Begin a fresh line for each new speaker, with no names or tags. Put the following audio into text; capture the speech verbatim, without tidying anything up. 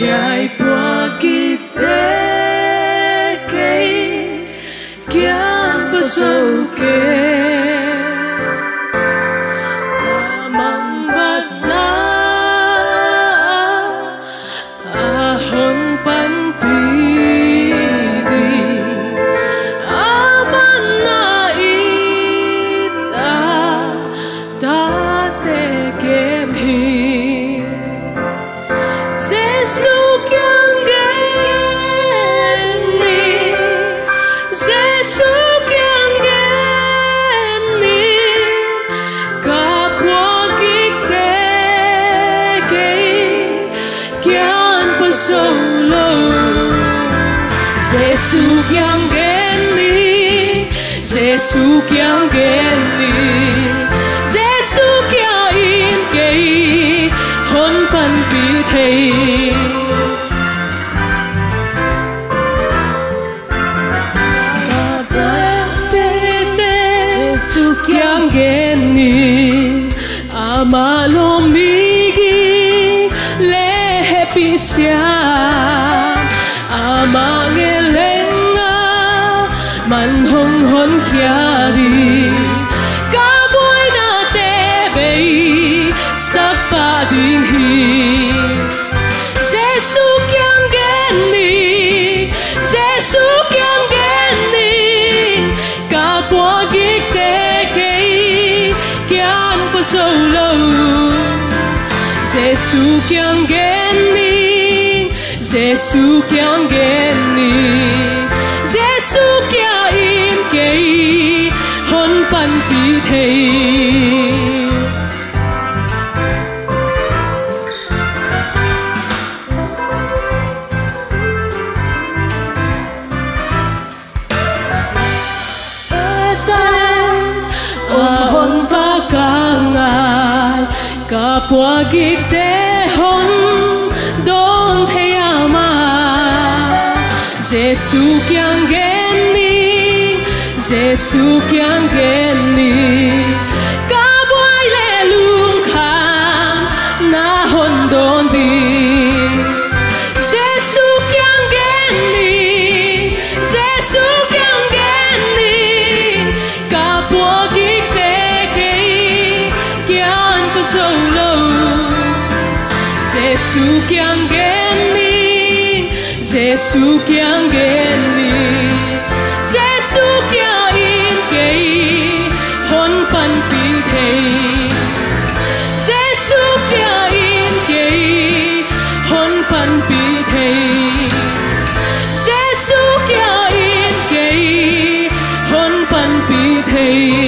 Hãy qua kịp để cây kiang bờ sâu kề mang bát na a hôn pan pi đi a man na in a ta te kem hi Jesu Kiang gen ni Jesu Kiang gen ni kapwa kikte kay kian pa solo Jesu Kiang gen ni Jesu Kiang gen ni Jesu Kiang in kay hôn pan pi thầy Jesu Kiang gen ni amalo migi le happy sia amangelenga man hong hon khia đi ka boy na te bei sak pa ding hi Jesu Kiang gen ni Jesu Kiang gen ni ka po gik te kay kian pa solo Jesu Kiang gen ni Jesu Kiang gen ni Jesu Kiang in kay hon pan pi thei Kapwa gite hon don theyama Jesu Kiang gen ni Jesu Kiang gen ni Kabwai le lungkhamna na hon don di Jesu Kiang gen ni Jesu Kiang gen ni kapwa gite kay kian pa solo Jesu Kiang gen ni Jesu Kiang gen ni Jesu Kiang in kay hon pan pi thei Jesu Kiang in kay hon pan pi thei Jesu Kiang in kay hon pan pi thei